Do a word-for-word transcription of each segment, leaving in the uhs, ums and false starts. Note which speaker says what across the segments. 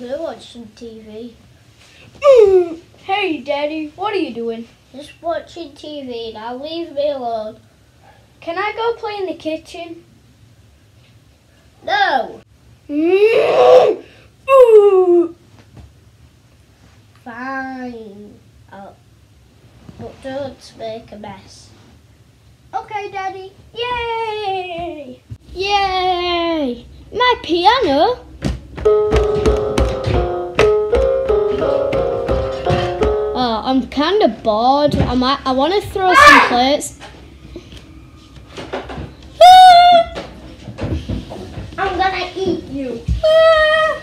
Speaker 1: We're watching T V.
Speaker 2: Mm. Hey, Daddy, what are you doing?
Speaker 1: Just watching T V. Now leave me alone.
Speaker 2: Can I go play in the kitchen?
Speaker 1: No.
Speaker 2: Mm. Ooh.
Speaker 1: Fine. I'll, but don't make a mess.
Speaker 2: Okay, Daddy. Yay! Yay! My piano? Oh, I'm kind of bored. I might. I want to throw some plates.
Speaker 1: I'm gonna eat you.
Speaker 2: Ah!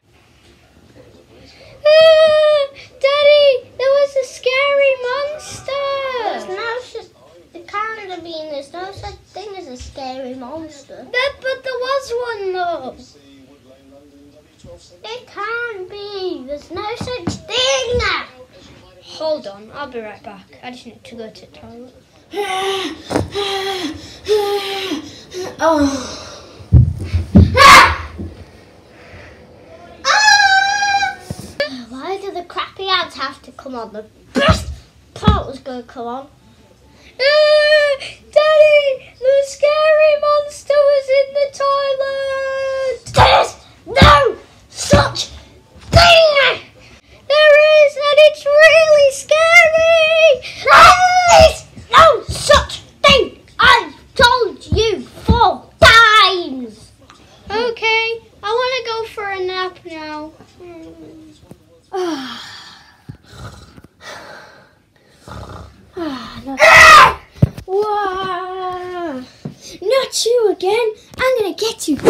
Speaker 2: Ah! Daddy, there was a scary
Speaker 1: There's
Speaker 2: monster.
Speaker 1: no such. It can't have been. There's no such thing as a scary monster.
Speaker 2: That, but there was one though.
Speaker 1: It can't be. There's no such thing.
Speaker 2: Hold on, I'll be right back. I just need to go to the toilet. Oh.
Speaker 1: Why do the crappy ads have to come on? The best part was going to come on.
Speaker 2: Ah, Daddy, the scary monster was in the toilet.
Speaker 1: There's no such thing.
Speaker 2: There is, and it's really scary.
Speaker 1: There is no such thing. I've told you four times.
Speaker 2: Okay, I want to go for a nap now. Ah. Ah, not, wow. Not you again. I'm going to get you.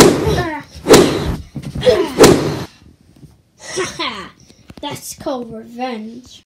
Speaker 2: That's called revenge.